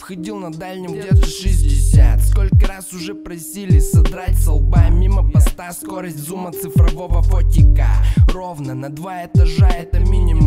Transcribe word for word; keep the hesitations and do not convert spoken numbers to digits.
входил на дальнем где-то шестьдесят. Сколько раз уже просили содрать со лба. Мимо поста скорость зума цифрового фотика ровно на два этажа, это минимум.